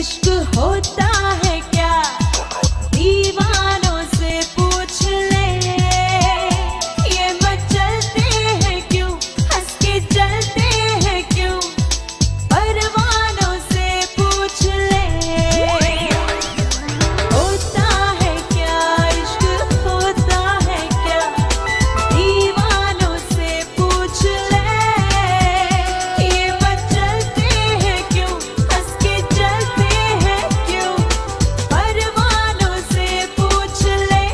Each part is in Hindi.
इश्क होता है क्या, दीवानों से पूछ ले। ये मचलते हैं क्यों, हंस के चलते हैं क्यों, परवानों से पूछ ले। होता है क्या इश्क, होता है क्या, दीवानों से पूछ ले। ये मचलते हैं क्यों, हंस के चलते हैं क्यों, परवानों से पूछ ले।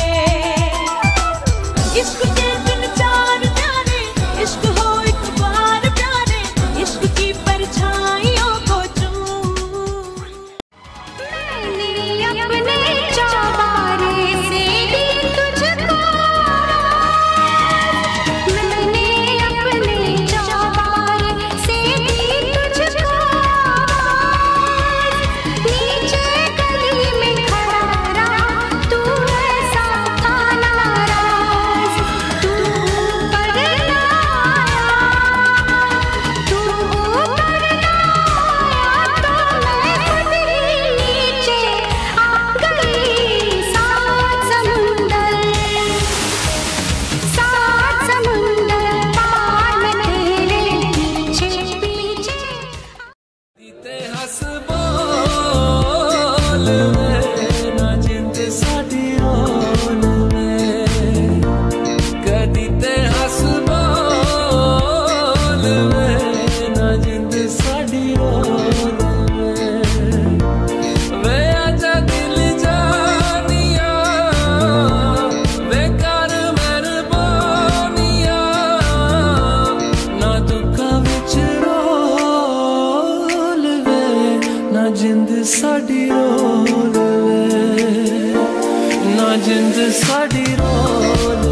इश्क के दिन चार जाने, इश्क हो एक बार प्यारे, इश्क की परछाइयों को चूम। मैंने अपने चौबारे से दी तुझको, मैंने अपने चौबारे से दी तुझको। नीचे गली में खड़ा रहा तू ऐसा था नाराज, तू ऊपर ना आया, तू ऊपर ना आया तो मैं खुद ही नीचे आ गई। सात समुंदर पार मैं तेरे पीछे पीछे। ते हस बोल वे ना जिंद साडी रोल वे, कदी ते हस बोल वे ना जिंद साडी रोल वे आजा दिल जानिया, वे कर मेहरबानिया, ना दुखा विच रोल वे ना जिंद साडी रोल वे, ना जिंद साडी रोल